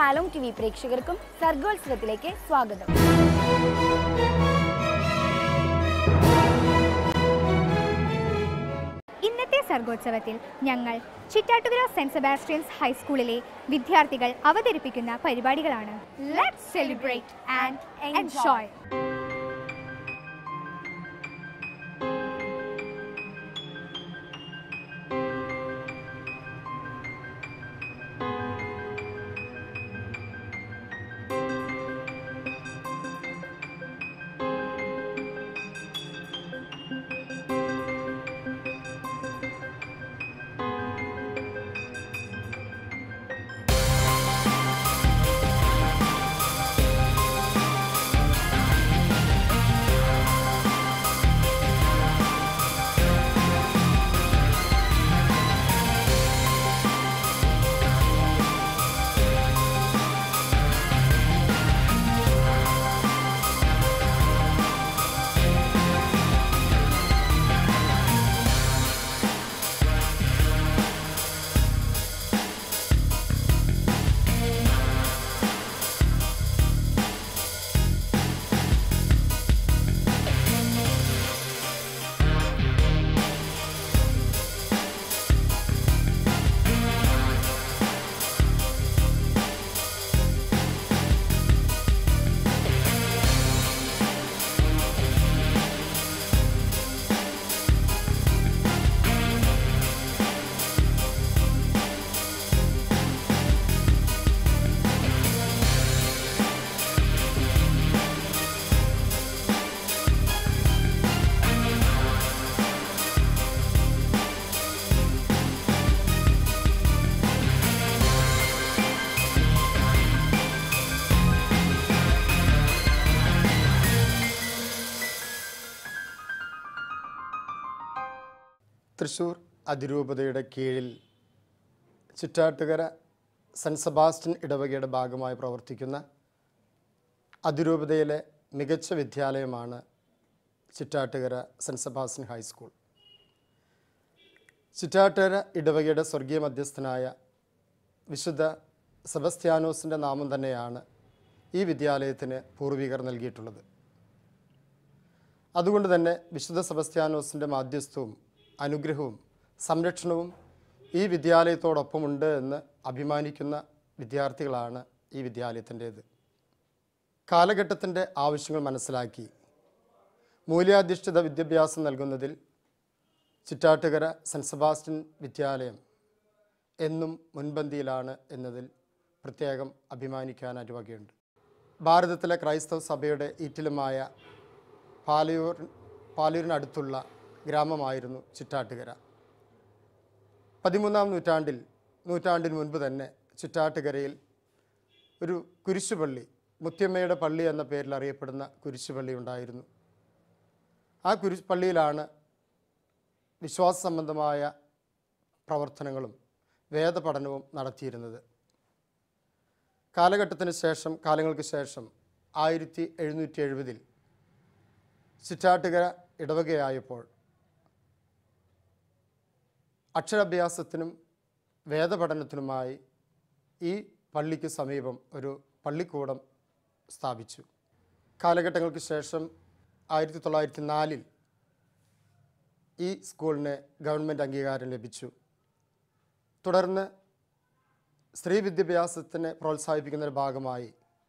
Shalom T V പ്രേക്ഷകർക്കും സർഗോത്സവത്തിലേക്ക് സ്വാഗതം. ഇന്നത്തെ സർഗോത്സവത്തിൽ ഞങ്ങൾ ചിറ്റാറ്റുകര സെന്റ് സെബാസ്റ്റ്യൻസ് ഹൈസ്കൂളിലെ വിദ്യാർത്ഥികൾ അവതരിപ്പിക്കുന്ന പരിപാടികളാണ്. Let's celebrate and enjoy. Thrissur അതിരൂപതയുടെ കീഴിൽ ചിറ്റാറ്റുകര സെൻറ്റ് സെബാസ്റ്റ്യൻ ഇടവകയുടെ ഭാഗമായി പ്രവർത്തിക്കുന്ന അതിരൂപതയിലെ മികച്ച വിദ്യാലയമാണ് Chittattukara saint Sebastian high school. Chittattukara ഇടവകയുടെ സ്വർഗീയ മധ്യസ്ഥനായ വിശുദ്ധ സെബസ്ത്യാനോസിൻ്റെ നാമം തന്നെയാണ് ഈ വിദ്യാലയത്തിന് പൂർവികർ നൽകിയിട്ടുള്ളത്. അതുകൊണ്ട് തന്നെ വിശുദ്ധ സെബസ്ത്യാനോസിൻ്റെ മാധ്യസ്ഥവും അനുഗ്രഹവും സംരക്ഷണവും ഈ വിദ്യാലയത്തോടൊപ്പമുണ്ട് എന്ന് അഭിമാനിക്കുന്ന വിദ്യാർത്ഥികളാണ് ഈ വിദ്യാലയത്തിൻ്റേത്. കാലഘട്ടത്തിൻ്റെ ആവശ്യങ്ങൾ മനസ്സിലാക്കി മൂല്യാധിഷ്ഠിത വിദ്യാഭ്യാസം നൽകുന്നതിൽ ചിറ്റാറ്റുകര സെൻറ്റ് സെബാസ്റ്റ്യൻ വിദ്യാലയം എന്നും മുൻപന്തിയിലാണ് എന്നതിൽ പ്രത്യേകം അഭിമാനിക്കാൻ അരുവകയുണ്ട്. ഭാരതത്തിലെ ക്രൈസ്തവ സഭയുടെ ഈറ്റിലുമായ പാലൂരിനടുത്തുള്ള ഗ്രാമമായിരുന്നു ചിറ്റാറ്റുകര. 13-ാം നൂറ്റാണ്ടിന് മുൻപ് തന്നെ ചിറ്റാറ്റുകരയിൽ ഒരു കുരിശുപള്ളി, മുത്തിയമ്മയുടെ പള്ളി എന്ന പേരിൽ അറിയപ്പെടുന്ന കുരിശുപള്ളി ഉണ്ടായിരുന്നു. ആ പള്ളിയിലാണ് വിശ്വാസ സംബന്ധമായ പ്രവർത്തനങ്ങളും വേദപഠനവും നടത്തിയിരുന്നത്. കാലങ്ങൾക്ക് ശേഷം 1770 ചിറ്റാറ്റുകര ഇടവകയായപ്പോൾ അക്ഷരാഭ്യാസത്തിനും വേദപഠനത്തിനുമായി ഈ പള്ളിക്ക് സമീപം ഒരു പള്ളിക്കൂടം സ്ഥാപിച്ചു. കാലഘട്ടങ്ങൾക്ക് ശേഷം 1904 ഈ സ്കൂളിന് ഗവൺമെൻറ് അംഗീകാരം ലഭിച്ചു. തുടർന്ന് സ്ത്രീ വിദ്യാഭ്യാസത്തിനെ പ്രോത്സാഹിപ്പിക്കുന്നതിൻ്റെ ഭാഗമായി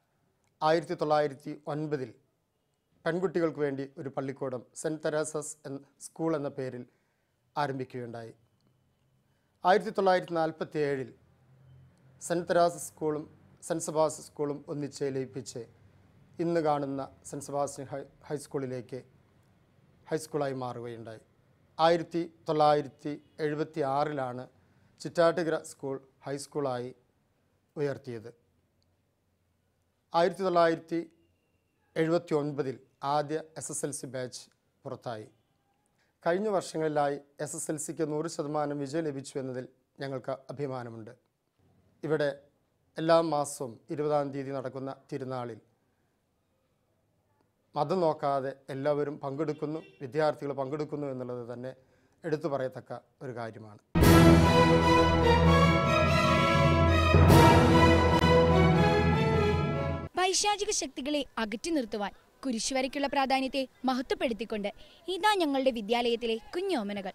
1909 പെൺകുട്ടികൾക്ക് വേണ്ടി ഒരു പള്ളിക്കൂടം സെൻറ്റ് തെരേസസ് സ്കൂൾ എന്ന പേരിൽ ആരംഭിക്കുകയുണ്ടായി. 1947 സെൻറ്റ് തെരേസസ് സ്കൂളും സെൻറ്റ് സെബാസ്റ്റ്യൻ സ്കൂളും ഒന്നിച്ച് ലയിപ്പിച്ച് ഇന്ന് കാണുന്ന സെൻറ്റ് സെബാസ്റ്റ്യൻ ഹൈസ്കൂളായി മാറുകയുണ്ടായി. 1976 ചിറ്റാറ്റുകര സ്കൂൾ ഹൈസ്കൂളായി ഉയർത്തിയത്. 1979 ആദ്യ SSLC ബാച്ച് പുറത്തായി. കഴിഞ്ഞ വർഷങ്ങളിലായി SSLCക്ക് 100% വിജയം ലഭിച്ചു എന്നതിൽ ഞങ്ങൾക്ക് അഭിമാനമുണ്ട്. ഇവിടെ എല്ലാ മാസവും 20-ാം തീയതി നടക്കുന്ന തിരുനാളിൽ മതം നോക്കാതെ എല്ലാവരും പങ്കെടുക്കുന്നു, വിദ്യാർത്ഥികൾ പങ്കെടുക്കുന്നു എന്നുള്ളത് തന്നെ എടുത്തു പറയത്തക്ക ഒരു കാര്യമാണ്. പൈശാചിക ശക്തികളെ അകറ്റി നിർത്തുവാൻ കുരിശുവരയ്ക്കുള്ള പ്രാധാന്യത്തെ മഹത്വപ്പെടുത്തിക്കൊണ്ട് ഇതാ ഞങ്ങളുടെ വിദ്യാലയത്തിലെ കുഞ്ഞോമനകൾ.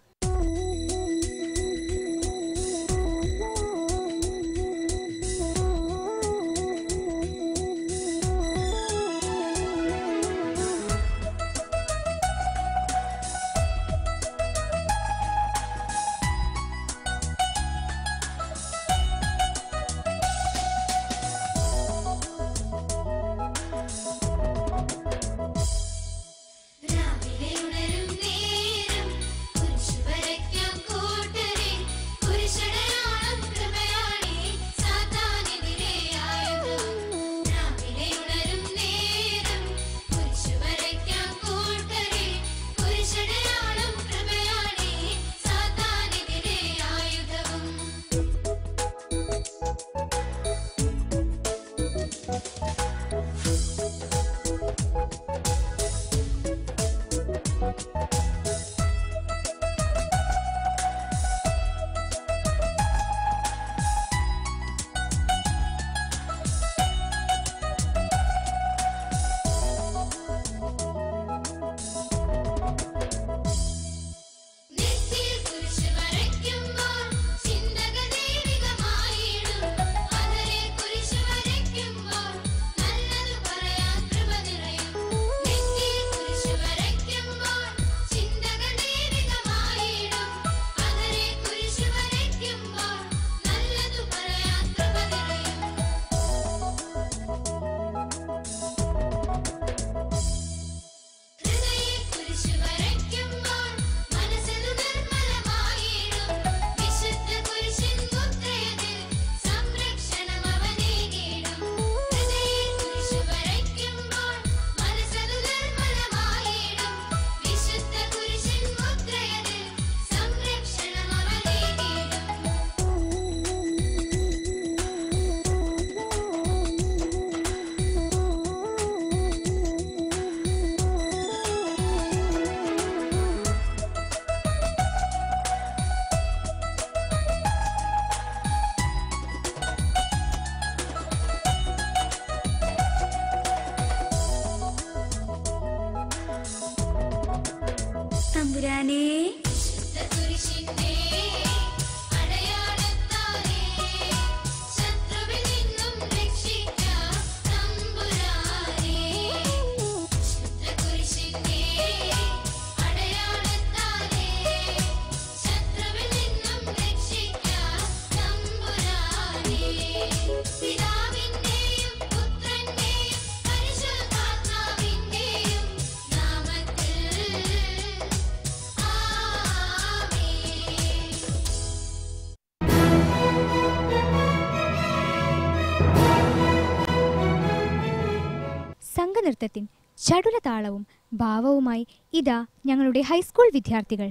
സംഘനൃത്തത്തിൻ ചടുലതാളവും ഭാവവുമായി ഇതാ ഞങ്ങളുടെ ഹൈസ്കൂൾ വിദ്യാർത്ഥികൾ.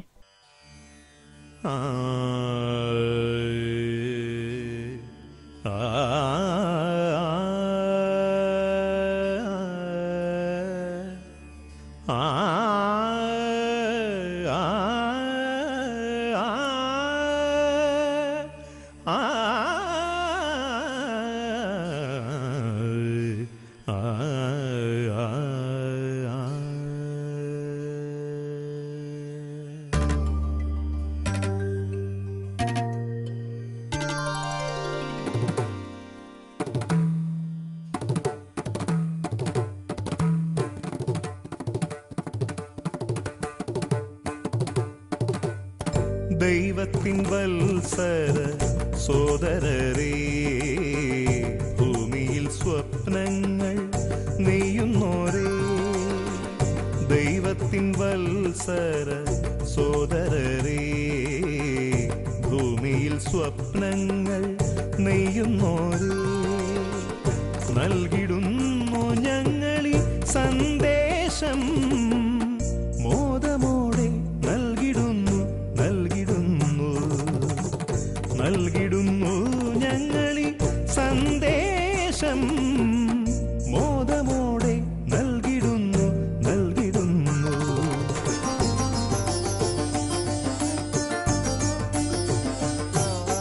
ദൈവത്തിൻ വത്സര സോദരരേ, ഭൂമിയിൽ സ്വപ്നങ്ങൾ നെയ്യുന്നോരേ. ദൈവത്തിൻ വത്സര സോദരരേ, ഭൂമിയിൽ സ്വപ്നങ്ങൾ നെയ്യുന്നോരേ. നൽകിടുന്നു ഞങ്ങളീ സന്ദേശം, മോദമോടെ നൽകിടുന്നു ഞങ്ങളീ സന്ദേശം, മോദമോടെ നൽകിടുന്നു.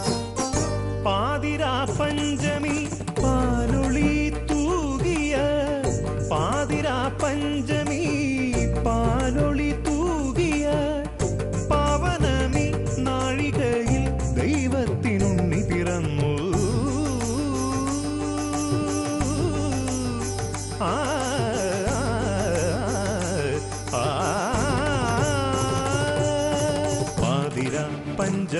പാതിരാ പഞ്ചമി പാലൊളി തൂകിയ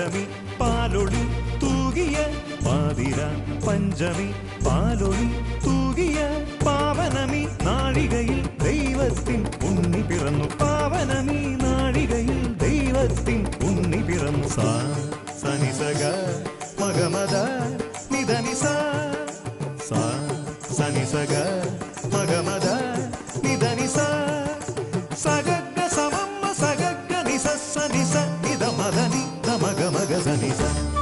പഞ്ചമി പാലൊളി തൂകിയ പാതിര പഞ്ചമി പാലൊളി തൂകിയ പാവനമി നാഴികയിൽ ദൈവത്തിൻ ഉണ്ണി പിറന്നു പാവനമി നാഴികയിൽ ദൈവത്തിൻ ഉണ്ണി പിറന്നു സാ സനിസഗ മഗമദ നിധനിസ സാ സനിസഗ മഗമദ നിധനിസ സഗഗ സമമ്മ സഗഗ നിസ സനിസ നിധ മദനി മഗ മഗ സനിസ.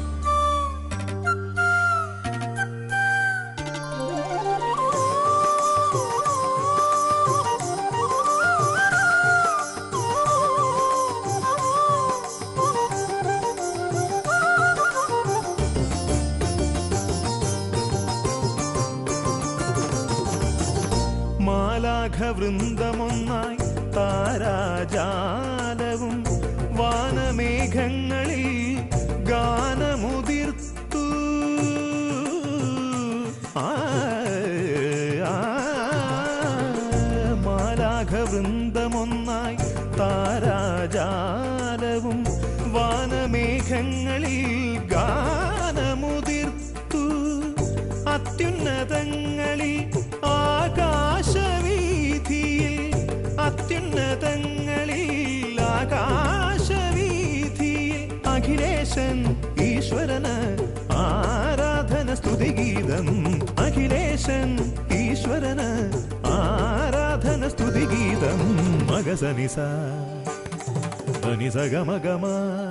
മാലാഘവൃന്ദമൊന്നായി താരാജാലവും വാനമേഘങ്ങളിൽ ഗാനമുതിർത്തു മാലാഘവൃന്ദമൊന്നായി താരാജാലവും വാനമേഘങ്ങളിൽ ഗാനമുതിർത്തു അത്യുന്നതങ്ങളിൽ ആകാശവീഥിയിൽ അത്യുന്നതങ്ങളിൽ ആകാശവീഥിയിൽ അഖിലേശൻ ഈശ്വരന് ആരാധന സ്തുതിഗീതം അഖിലേശൻ ഈശ്വരന് ആരാധന സ്തുതിഗീതം മഗസനിസ ധനിസഗമഗമ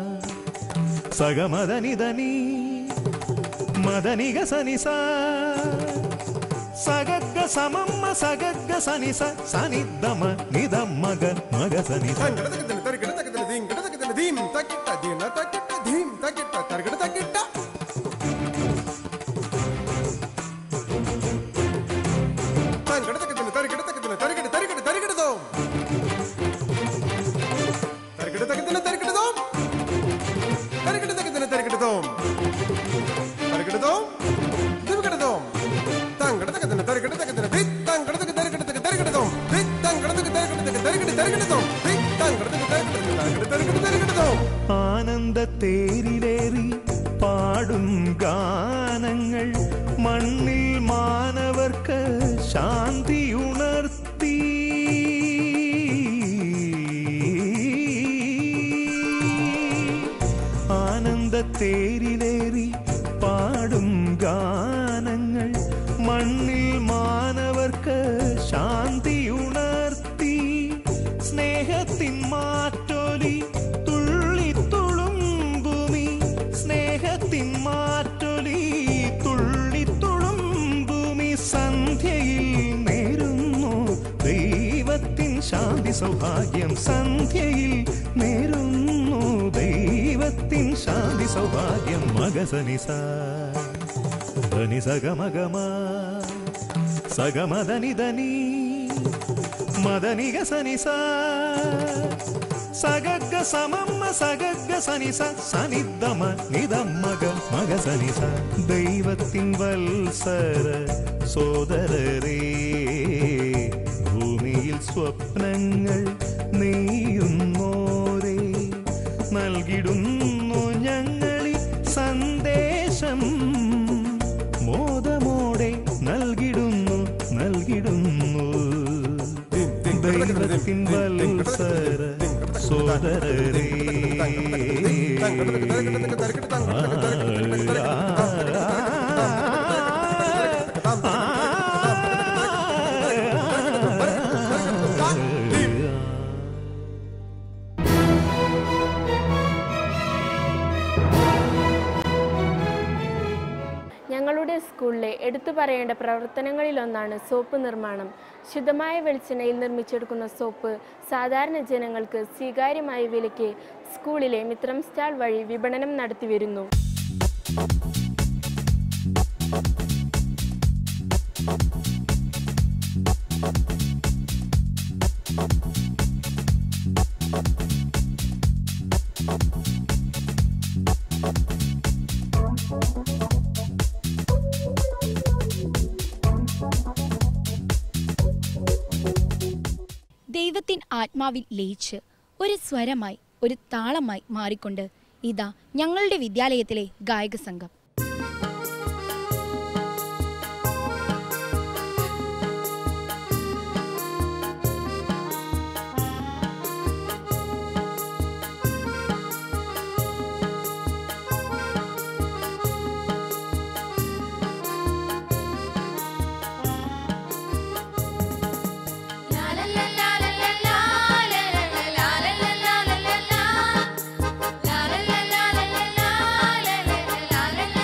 സഗമദനിധനി മദനിഗ സനിസ സഗഗ സമമ്മ സഗഗ സനിസ സനിധമ നിധമഗ മഗ സനിസ. ആനന്ദത്തേരിലേറി പാടും ഗാനങ്ങൾ മണ്ണിൽ മാനവർക്ക് ശാന്തിയുണർത്തി ആനന്ദത്തേരിലേറി പാടും ഗാനങ്ങൾ മണ്ണിൽ മാനവർക്ക് ശാന്തിയുണർത്തി സ്നേഹത്തിൻ മാറ്റൊലി തുള്ളിത്തുളുമ്പുമി സ്നേഹത്തിൻ മാറ്റൊലി തുള്ളിത്തുളുമ്പുമി സന്ധ്യയിൽ നേരുന്നു ദൈവത്തിൻ ശാന്തി സൗഭാഗ്യം സന്ധ്യയിൽ നേരുന്നു ദൈവത്തിൻ ശാന്തി സൗഭാഗ്യം മഗസനിസ ധനിസഗമഗമ സഗമദനിധനി മദനിഗ സനിസ സഗഗ സമമ്മ സഗഗ സനിസ സനിധമ നിധമഗ മഗ സനിസ. ദൈവത്തിൻ വത്സര സോദരരേ ഭൂമിയിൽ സ്വപ്നങ്ങൾ നെയ്യുന്നോരേ നൽകിടുന്നു ഞങ്ങളി സന്ദേശം മോദമോടെ നൽകിടുന്നു ദൈവത്തിൻ വത്സര സോദരരേ ഞങ്ങളുടെ സ്കൂളിലെ എടുത്തു പറയേണ്ട പ്രവർത്തനങ്ങളിലൊന്നാണ് സോപ്പ് നിർമ്മാണം. ശുദ്ധമായ വെളിച്ചെണ്ണയിൽ നിർമ്മിച്ചെടുക്കുന്ന സോപ്പ് സാധാരണ ജനങ്ങൾക്ക് സ്വീകാര്യമായ വിലയ്ക്ക് സ്കൂളിലെ മിത്രം സ്റ്റാൾ വഴി വിപണനം നടത്തിവരുന്നു. ദൈവത്തിൻ ആത്മാവിൽ ലയിച്ച് ഒരു സ്വരമായി ഒരു താളമായി മാറിക്കൊണ്ട് ഇതാ ഞങ്ങളുടെ വിദ്യാലയത്തിലെ ഗായക സംഘം. la la la la la la la la la la la la la la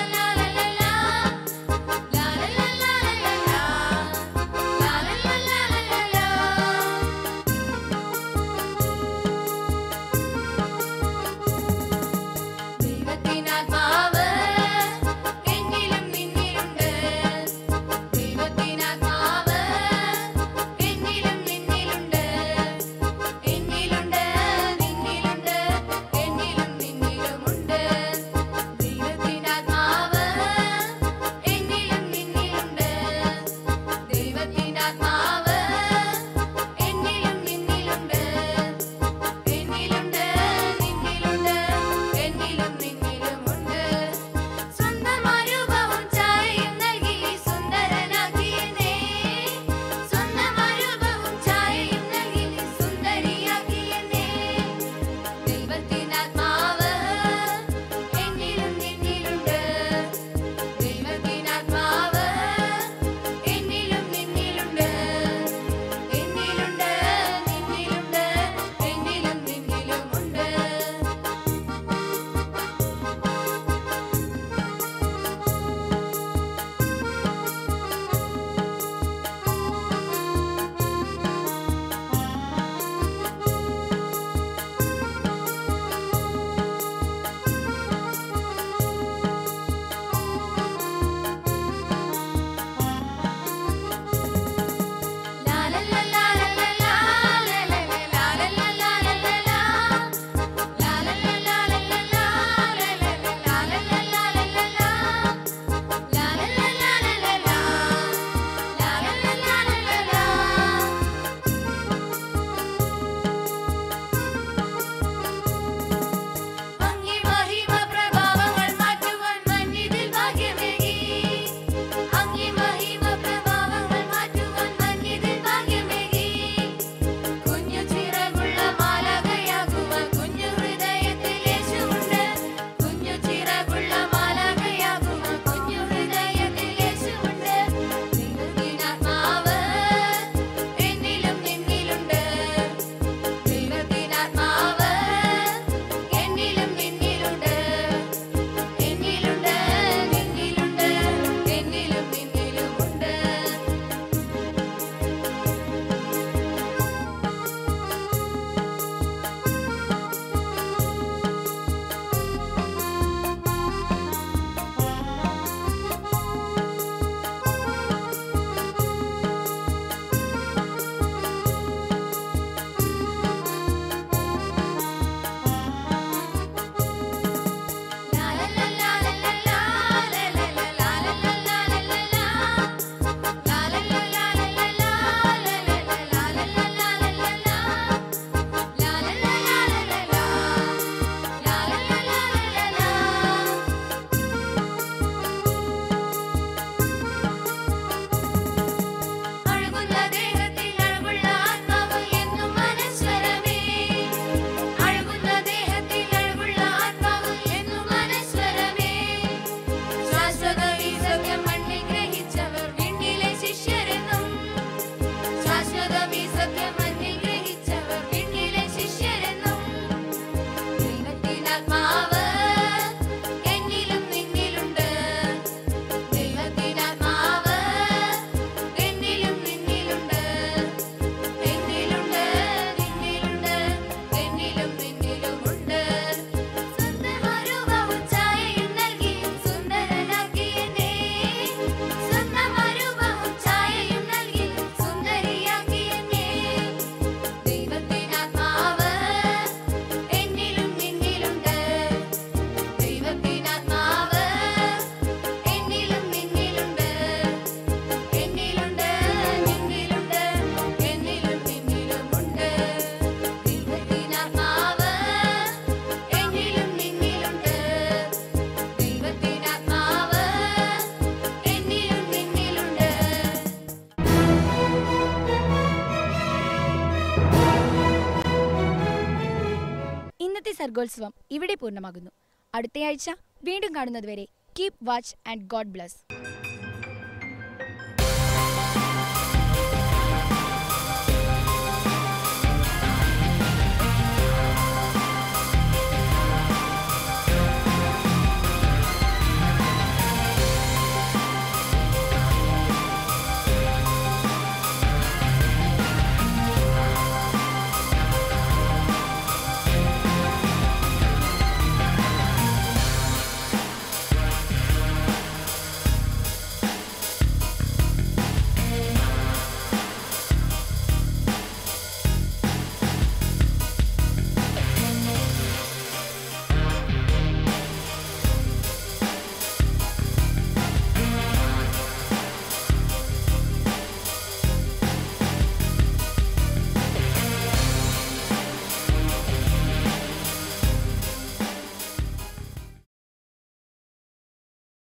സർഗോത്സവം ഇവിടെ പൂർണ്ണമാകുന്നു. അടുത്തയാഴ്ച വീണ്ടും കാണുന്നതുവരെ keep watch and God bless.